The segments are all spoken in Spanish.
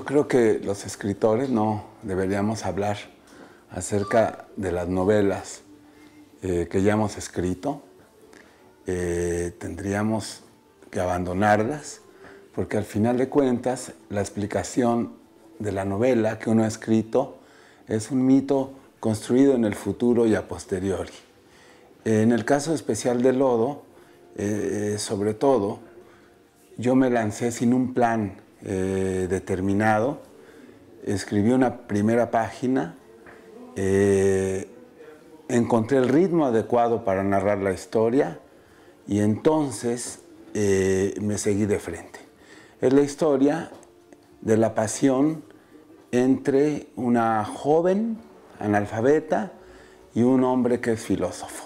creo que los escritores no deberíamos hablar acerca de las novelas que ya hemos escrito. Tendríamos que abandonarlas, porque al final de cuentas la explicación de la novela que uno ha escrito es un mito construido en el futuro y a posteriori. En el caso especial de Lodo, sobre todo, yo me lancé sin un plan determinado. Escribí una primera página, encontré el ritmo adecuado para narrar la historia y entonces me seguí de frente. Es la historia de la pasión entre una joven analfabeta y un hombre que es filósofo.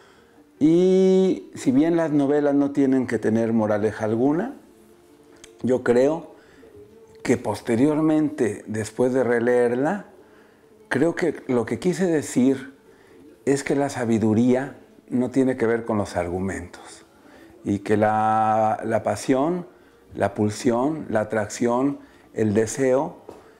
Y si bien las novelas no tienen que tener moraleja alguna, yo creo que posteriormente, después de releerla, creo que lo que quise decir es que la sabiduría no tiene que ver con los argumentos y que la pasión, la pulsión, la atracción, el deseo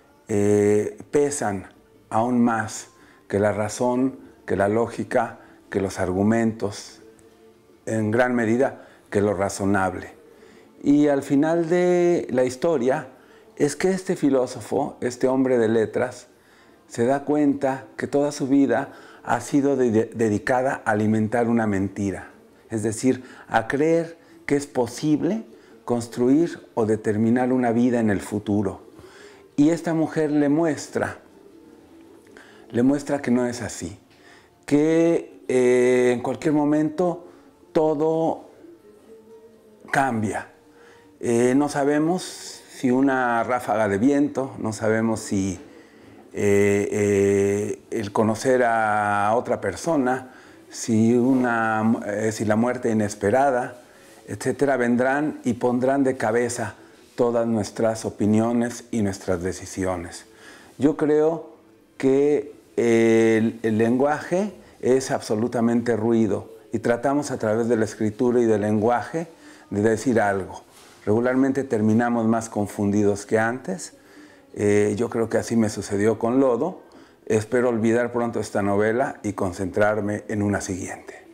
pesan aún más que la razón, que la lógica, que los argumentos, en gran medida que lo razonable. Y al final de la historia es que este filósofo, este hombre de letras, se da cuenta que toda su vida ha sido dedicada a alimentar una mentira, es decir, a creer que es posible construir o determinar una vida en el futuro. Y esta mujer le muestra que no es así, que en cualquier momento todo cambia. No sabemos si una ráfaga de viento, no sabemos si el conocer a otra persona, si la muerte inesperada, etcétera, vendrán y pondrán de cabeza todas nuestras opiniones y nuestras decisiones. Yo creo que el lenguaje es absolutamente ruido y tratamos a través de la escritura y del lenguaje de decir algo. Regularmente terminamos más confundidos que antes. Yo creo que así me sucedió con Lodo. Espero olvidar pronto esta novela y concentrarme en una siguiente.